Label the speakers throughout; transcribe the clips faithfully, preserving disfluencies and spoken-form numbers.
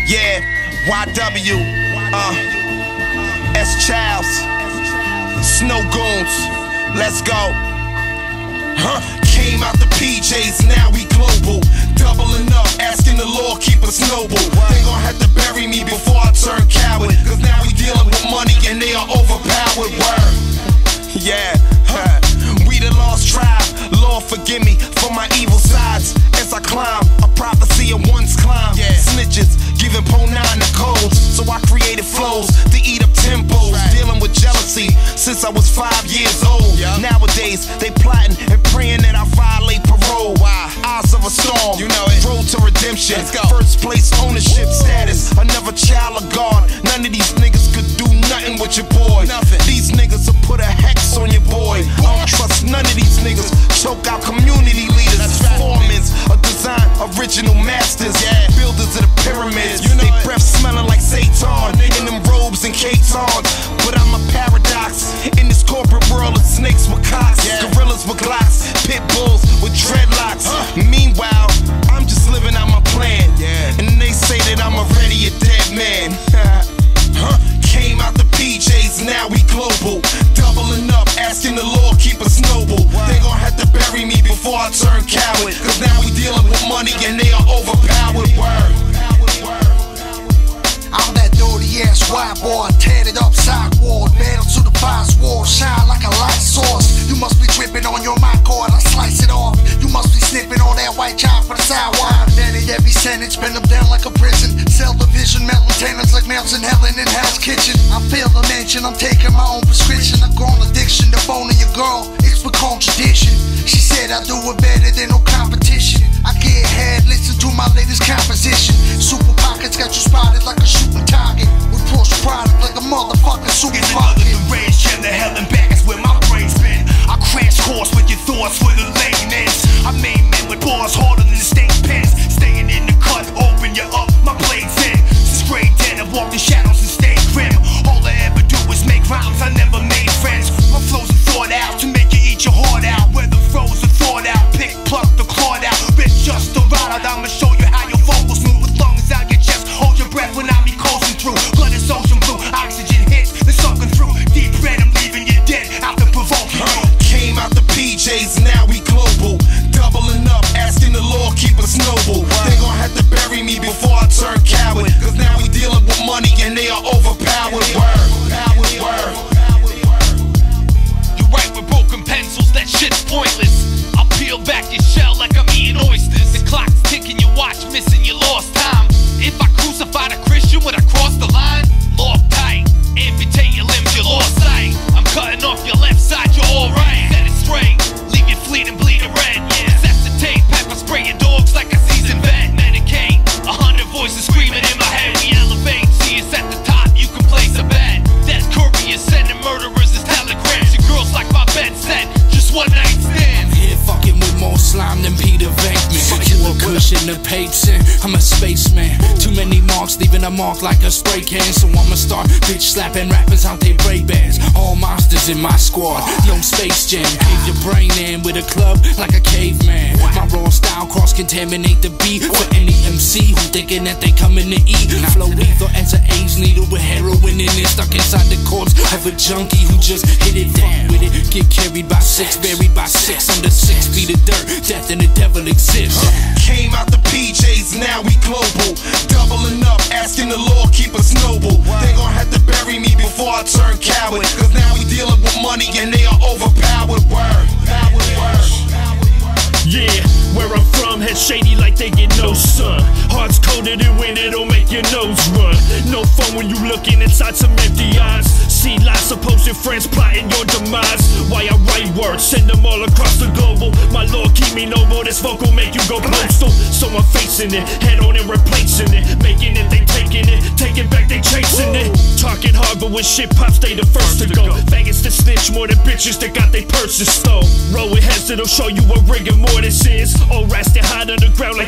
Speaker 1: Yeah, Y W, uh, S-Childs, Snowgoons, let's go. Huh? Came out the P Js, now we global. Doubling up, asking the Lord keep us noble. They gon' have to bury me before I turn coward, cause now we dealing with money and they are overpowered. Word. Yeah, huh. We the lost tribe. Lord forgive me for my evil sides. As I climb, a prophecy of one's climb. Yeah. Snitches, giving po nine the codes. So I created flows to eat up tempos. Right. Dealing with jealousy since I was five years old. Yep. Nowadays, they plotting and praying that I violate parole. Why? Eyes of a storm, you know it. Road to redemption. Let's go. First place ownership. Woo. Status, another child of God. None of these niggas could do nothing with your boy. Nothing. These niggas will put a hex on your boy. I don't trust none of these niggas. Choke out community leaders. That's right. Formans, a design, original masters. Yeah. Builders of the pyramids. You know they it. Breath smelling like Satan. In them robes and K-tons. But I'm a paradox. In this corporate world of snakes with cocks. Yeah. Gorillas with glocks. Pit bulls with dreadlocks. Huh. Meanwhile, I'm just living out my plan. Yeah. And they say that I'm already a dead man. Huh? Came out the P Js, now we global. Doubling up, asking the Lord keep us noble. Wow. They gon' have to bury me before I turn coward, cause now we dealing with money and they are overpowered. Word.
Speaker 2: I'm that dirty ass white boy, tatted up sidewalk, battle to the boss wall, shine like a light source. You must be dripping on your mic cord, I slice it off. You must be snipping on that white chop for the sidewalk. Daddy, every sentence, bend them down like a prison. Cell division, melting tenants like mounts in hell and in Hell's Kitchen. I feel the mention, I'm taking my own prescription. I've grown addiction, the phone of your girl, it's for contradiction. She said I do it better than no competition. I get ahead, listen to my latest composition. Super pockets got you spotted like a shooting target. We push product like a motherfucking supermarket.
Speaker 3: It's another the rage, jam the hell and back is where my brain's been. I crash course with your thoughts where the lane is. I made men with bars harder than state pens. Staying in the cut, open you up, my blade's in. Since grade ten, I've walked in shadows and stayed grim. All I ever do is make rhymes, I never made friends. My flows are thought out to make you eat your heart out. Where the throws are thought out, pick, pluck the clawed out. Rip just a ride out, I'ma show you how your vocals move. With lungs out your chest, hold your breath when I be coasting through. Blood is ocean blue, oxygen hits, it's sucking through. Deep red, I'm leaving you dead after provoking you.
Speaker 1: Came out the P Js, now we global. Doubling up, asking the Lord keep us noble. They gon' have to bury me before I turn coward, cause now we dealing with money and they are overpowered. Word. Word.
Speaker 4: You write with broken pencils, that shit's pointless. I'll peel back your shell like I'm eating oysters. The clock's ticking, your watch missing your lost time. If I crucified a Christian, would I cross the line? Lock tight, amputate your limbs, you lost sight. I'm cutting off your left side, you're alright. Set it straight, leave you fleeting, bleeding red. Yeah, resuscitate, pepper spray your dogs like a seasoned vet. Medicate, a hundred voices screaming in my head. We elevate, see us at the top, you can place a bet. That's couriers sending murderers as telegrams. Your girls like my bed set, just one night stands.
Speaker 5: Here fucking with more slime than Peter Venkman. Killer Kush in the Payton, I'm a spaceman. Too many marks, leaving a mark like a spray can. So I'ma start bitch slapping rappers out they break bands. All monsters in my squad, no Space Jam. Cave your brain in with a club like a caveman. My raw style cross-contaminate the beat for any M C who thinking that they coming to eat. Flow lethal as an AIDS needle with heroin in it, stuck inside the corpse of a junkie who just hit it down with it. Get carried by six, buried by six, under six feet of dirt. Death and the devil exists.
Speaker 1: Came out the P Js, now we global. Doubling up, asking the Lord keep us noble. They gon' have to bury me before I turn coward, cause now we dealing with money and they are overpowered. Word. Word.
Speaker 6: Yeah, where I'm from, head shady like they get no sun. Hearts colder than wind, it'll make your nose run. No fun when you looking inside some empty eyes. See lots of posted friends plotting your demise. Why I write words, send them all across the global. My Lord keep me noble, this vocal make you go postal. So I'm facing it, head on and replacing it. Making it, they taking it, taking back, they chasing it. Talking hard, but when shit pops, they the first to go. Faggots to snitch more than bitches that got they purses stole. Roll with heads that'll show you what rigor mortis is. Old rats that hide underground like they raising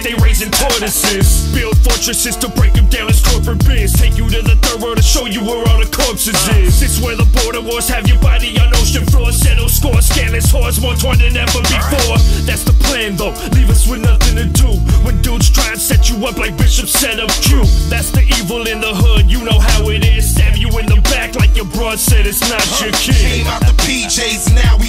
Speaker 6: and tortoises. Build fortresses to break them down as corporate biz. Take you to the third world to show you where all the corpses is. This where the border wars have your body on ocean floor. Settle score, scandalous hordes, more torn than ever before. That's the plan though, leave us with nothing to do. When dudes try and set you up like Bishop set up Q. That's the evil in the hood, you know how it is. Stab you in the back like your broad said it's not your kid.
Speaker 1: Came out the P Js, now